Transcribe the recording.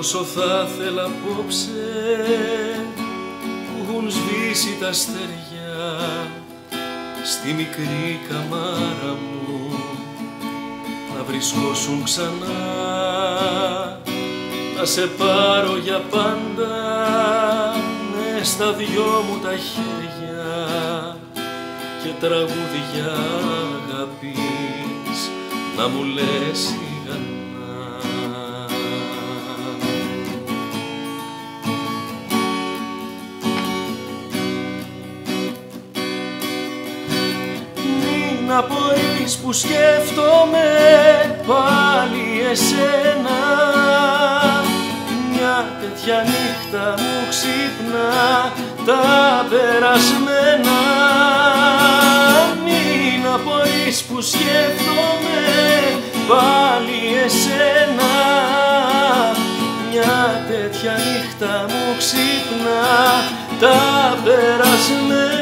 Πόσο θα ήθελα απόψε που έχουν σβήσει τα αστέρια στη μικρή καμάρα μου να βρισκόσουν ξανά, να σε πάρω για πάντα μες στα δυο μου τα χέρια και τραγούδια αγάπης να μου λες σιγανά. Μην απορείς που σκέφτομαι πάλι εσένα, μια τέτοια νύχτα μου ξύπνα τα περασμένα. Μην απορείς που σκέφτομαι πάλι εσένα, μια τέτοια νύχτα μου ξύπνα τα περασμένα.